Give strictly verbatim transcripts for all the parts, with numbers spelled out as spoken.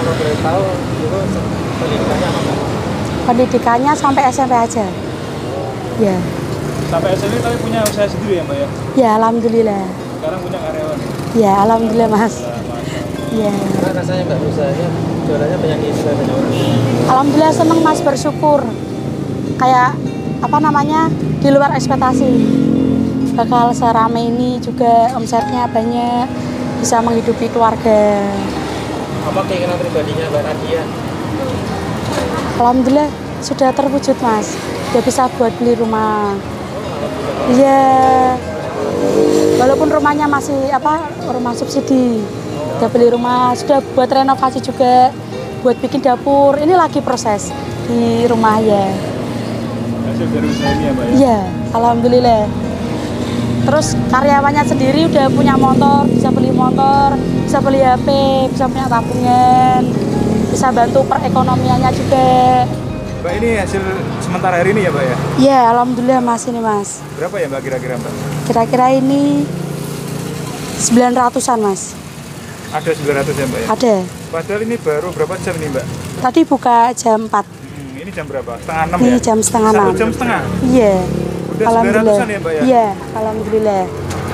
Kalau boleh tahu, dulu pendidikannya apa Mbak? Pendidikannya sampai S M P aja. Ya. Sampai S M P tapi punya usaha sendiri ya Mbak ya? Ya, alhamdulillah. Sekarang punya karyawan? Ya, alhamdulillah Mas. Ya. Karena rasanya Mbak usahanya jualannya banyak diisi banyak orang. Alhamdulillah seneng Mas, bersyukur. Kayak apa namanya di luar ekspektasi. Bakal serame ini juga, omsetnya banyak, bisa menghidupi keluarga. Apa keinginan pribadinya Mbak Nadia? Alhamdulillah sudah terwujud Mas. Udah bisa buat beli rumah. Iya. Walaupun rumahnya masih apa rumah subsidi. Udah beli rumah, sudah buat renovasi juga, buat bikin dapur. Ini lagi proses di rumah ya. Hasil dari usaha ini ya Mbak ya? Iya, alhamdulillah. Terus karyawannya sendiri udah punya motor, bisa beli motor, bisa beli H P, bisa punya tabungan, bisa bantu perekonomiannya juga. Mbak ini hasil sementara hari ini ya Mbak ya? Iya, alhamdulillah Mas ini Mas. Berapa ya Mbak kira-kira Mbak? Kira-kira ini sembilan ratusan Mas. Ada sembilan ratus ya Mbak ya? Ada. Padahal ini baru berapa jam nih Mbak? Tadi buka jam empat. Hmm, ini jam berapa? Setengah enam Ini ya? jam setengah Satu enam. jam setengah? Iya. Udah sembilan ratusan ya Mbak ya? Iya, alhamdulillah.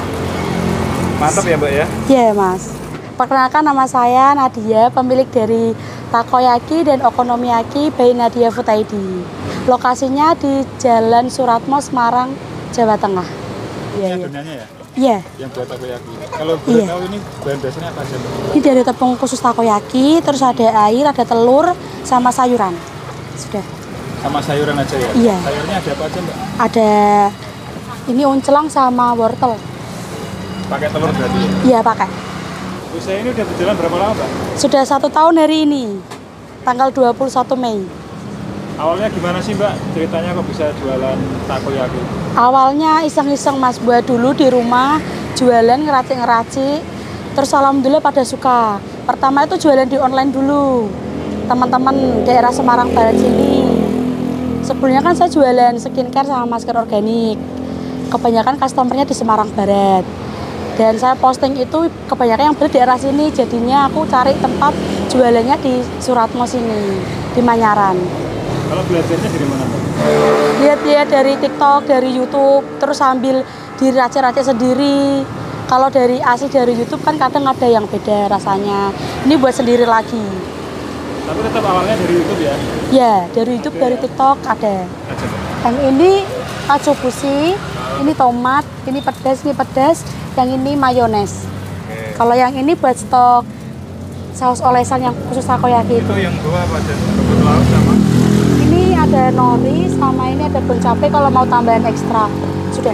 Mantap ya Mbak ya? Iya Mas. Perkenalkan, nama saya Nadia, pemilik dari Takoyaki dan Okonomiyaki by Nadia Food I D. Lokasinya di Jalan Suratmo, Semarang, Jawa Tengah. Ini Iya, iya. adonannya ya? Iya. Yang buat takoyaki. Kalau boleh Iya. tahu ini bahan dasarnya apa aja Mbak? Ini dari tepung khusus takoyaki, terus ada air, ada telur, sama sayuran. Sudah. Sama sayuran aja ya? Iya. Sayurnya ada apa aja Mbak? Ada ini uncelang sama wortel. Pakai telur berarti ya? Iya pakai. Usaha ini udah berjalan berapa lama Mbak? Sudah satu tahun hari ini, tanggal dua puluh satu Mei. Awalnya gimana sih Mbak? Ceritanya kok bisa jualan takoyaki? Awalnya iseng-iseng Mas, buat dulu di rumah, jualan ngeracik-ngeracik, terus alhamdulillah pada suka. Pertama itu jualan di online dulu, teman-teman daerah Semarang Barat sini. Sebelumnya kan saya jualan skincare sama masker organik. Kebanyakan customernya di Semarang Barat. Dan saya posting itu kebanyakan yang beli di daerah sini, jadinya aku cari tempat jualannya di Suratmo sini, di Manyaran. Kalau belajarnya dari mana Mbak? Lihat-lihat dari TikTok, dari YouTube, terus sambil diracik-racik sendiri. Kalau dari asli dari YouTube kan kadang ada yang beda rasanya. Ini buat sendiri lagi. Tapi tetap awalnya dari YouTube ya? Ya, dari YouTube, dari TikTok ada. Aja Mbak. Yang ini katsuobushi, ini tomat, ini pedas, ini pedas. Yang ini mayones. Oke. Kalau yang ini buat stok saus olesan yang khusus takoyaki itu. Itu yang dua apa aja? Rumput laut sama? Ini ada nori sama ini ada daun cabai kalau mau tambahan ekstra. Sudah.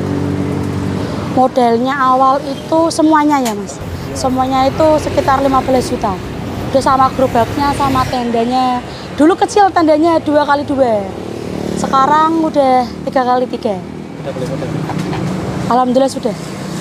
Modelnya awal itu semuanya ya Mas. Semuanya itu sekitar lima belas juta. Udah sama gerobaknya, sama tendanya. Dulu kecil tendanya dua kali dua. Sekarang udah tiga kali tiga. Udah beli modal. Alhamdulillah sudah.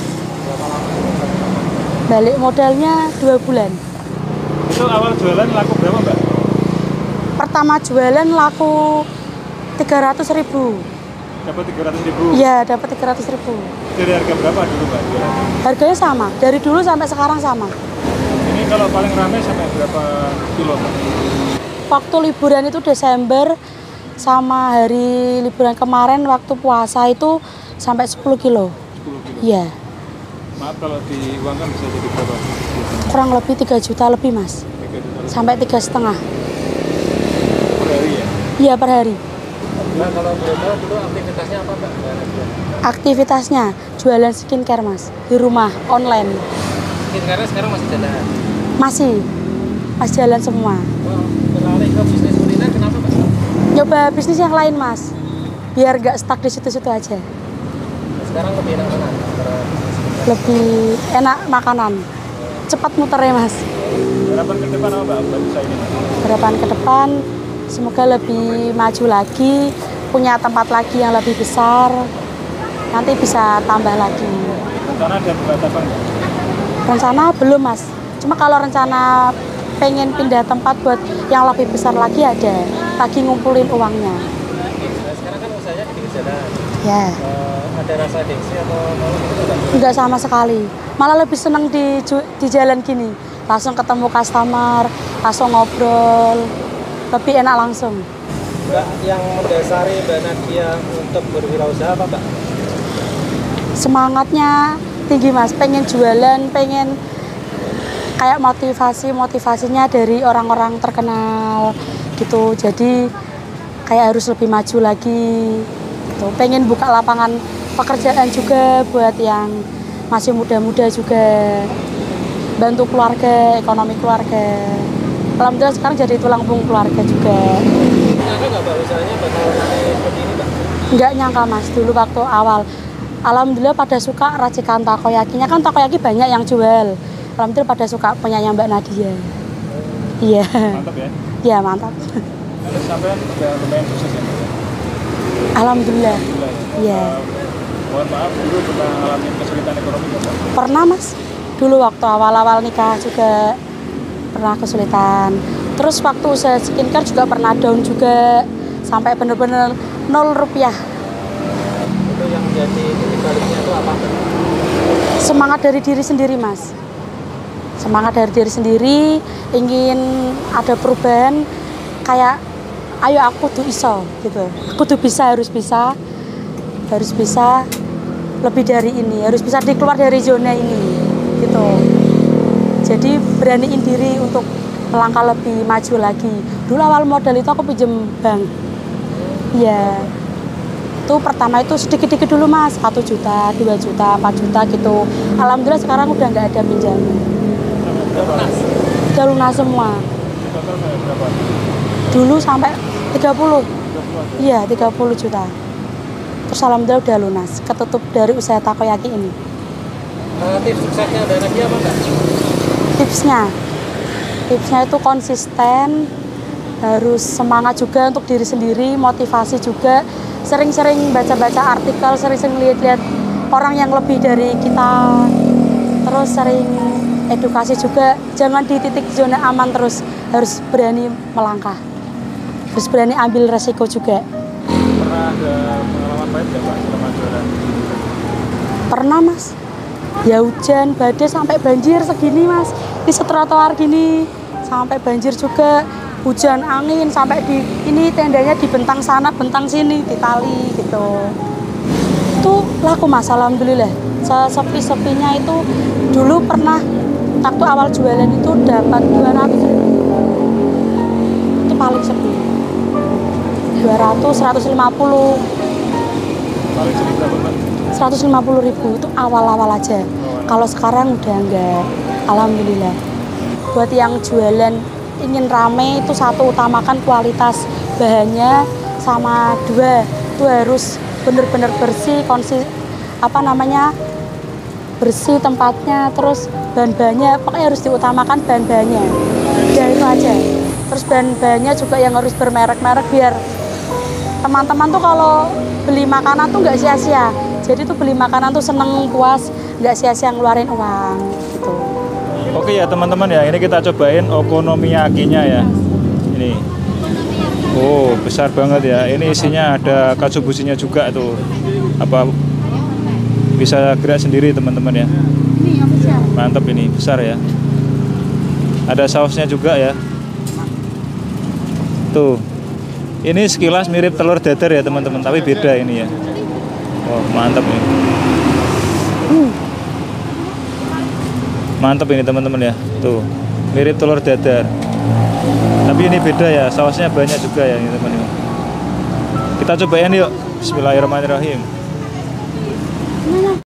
Balik modalnya dua bulan. Itu awal jualan laku berapa Mbak? Pertama jualan laku tiga ratus ribu. Dapat tiga ratus ribu? Iya, dapat tiga ratus ribu. Dari harga berapa dulu Mbak jualannya? Harganya sama, dari dulu sampai sekarang sama. Ini kalau paling ramai sampai berapa kilo Mbak? Waktu liburan itu Desember sama hari liburan kemarin waktu puasa itu sampai sepuluh kilo. sepuluh kilo? Iya, Maaf kalau diuangkan bisa jadi berapa? kurang lebih tiga juta lebih Mas. tiga juta lebih. Sampai tiga setengah. Per hari ya? Iya, per hari. Nah, kalau boleh tahu dulu aktivitasnya apa Mbak? Mbak Nadia? Aktivitasnya jualan skincare Mas, di rumah, online. Skincare sekarang masih jalan. Masih, masih jalan semua. Oh, tertarik ke bisnis kuliner kenapa Mbak? Nyoba bisnis yang lain Mas, biar gak stuck di situ-situ aja. Nah, sekarang lebih enak mana? Antara bisnis kuliner. Lebih enak makanan, cepat muternya Mas. Harapan ke depan apa Mbak buat usaha ini Mbak? Harapan ke depan semoga lebih maju lagi, punya tempat lagi yang lebih besar, nanti bisa tambah lagi. Rencana ada buat apa Mbak? Rencana belum Mas, cuma kalau rencana pengen pindah tempat buat yang lebih besar lagi ada, lagi ngumpulin uangnya. Nah, sekarang kan usahanya di pinggir jalan. Ya, Eh, ada rasa gengsi atau malu gitu Mbak? enggak sama sekali, malah lebih seneng di, ju- di jalan gini, langsung ketemu customer, langsung ngobrol, lebih enak langsung. Mbak, yang mendasari Mbak Nadia untuk berwirausaha apa Mbak? Semangatnya tinggi mas, pengen jualan, pengen kayak motivasi motivasinya dari orang-orang terkenal gitu, jadi kayak harus lebih maju lagi gitu. Pengen buka lapangan pekerjaan juga buat yang masih muda-muda juga, bantu keluarga, ekonomi keluarga. Alhamdulillah sekarang jadi tulang punggung keluarga juga. Nyangka nggak Mbak usahanya bakal rame seperti ini Mbak? Nggak nyangka mas, dulu waktu awal alhamdulillah pada suka racikan takoyakinya, kan takoyaki banyak yang jual. Alhamdulillah pada suka punyanya Mbak Nadia. Iya. Mantap ya. Iya mantap. Terus sampai udah lumayan sukses ya. Alhamdulillah. Alhamdulillah ya. Iya. Uh, mohon maaf dulu pernah ngalamin kesulitan ekonomi nggak Pak? Pernah mas. Dulu waktu awal-awal nikah juga pernah kesulitan. Terus waktu usaha skincare juga pernah down juga sampai bener-bener nol rupiah. Itu yang menjadi titik baliknya itu apa Mbak? Semangat dari diri sendiri mas. Semangat dari diri sendiri, ingin ada perubahan, kayak ayo aku tuh iso gitu, aku tuh bisa, harus bisa harus bisa lebih dari ini, harus bisa dikeluar dari zona ini gitu. Jadi beraniin diri untuk melangkah lebih maju lagi. Dulu awal modal itu aku pinjem bank, ya itu pertama itu sedikit-sedikit dulu mas, satu juta, dua juta, empat juta gitu. Alhamdulillah sekarang udah nggak ada pinjaman. Lunas. Udah lunas semua. Total kayak berapa? Dulu sampai tiga puluh. tiga puluh aja. Iya, tiga puluh juta. Terus alhamdulillah udah lunas, ketutup dari usaha takoyaki ini. Uh, tips suksesnya Mbak Nadia apa Mbak? Tipsnya, tipsnya itu konsisten, harus semangat juga untuk diri sendiri, motivasi juga, sering-sering baca-baca artikel, sering-sering lihat-lihat orang yang lebih dari kita, terus sering edukasi juga, jangan di titik zona aman terus, harus berani melangkah, harus berani ambil resiko juga. Pernah ada pengalaman pahit nggak Pak selama jualan? Pernah mas, ya hujan, badai sampai banjir segini mas, di setrotoar gini, sampai banjir juga, hujan angin sampai di ini tendanya dibentang sana, bentang sini, ditali gitu. Itu laku mas, alhamdulillah. Sesepi-sepinya itu dulu pernah waktu awal jualan itu dapat dua ratus ribu. Itu paling sepi. dua ratus, seratus lima puluh. Paling sering berapa Pak? seratus lima puluh ribu itu awal-awal aja. Kalau sekarang udah enggak, alhamdulillah. Buat yang jualan ingin rame itu satu, utamakan kualitas bahannya, sama dua itu harus benar-benar bersih, konsis apa namanya bersih tempatnya, terus bahan-bahannya pokoknya harus diutamakan bahan-bahannya. Ya itu aja. Terus bahan-bahannya juga yang harus bermerek-merek biar teman-teman tuh kalau beli makanan tuh nggak sia-sia. Jadi tuh beli makanan tuh seneng, puas, nggak sia-sia ngeluarin uang gitu. Oke ya teman-teman ya, ini kita cobain okonomiyakinya ya. Ini. Oh, besar banget ya. Ini isinya ada katsubushi-nya juga tuh. Apa bisa gerak sendiri teman-teman ya. Ini official. Mantap ini, besar ya. Ada sausnya juga ya. Tuh. Ini sekilas mirip telur dadar ya teman-teman, tapi beda ini ya. Oh, mantap ini. Hmm. Mantap ini teman-teman ya. Tuh, mirip telur dadar. Tapi ini beda ya, sausnya banyak juga ya ini teman-teman. Kita cobain yuk. Bismillahirrahmanirrahim.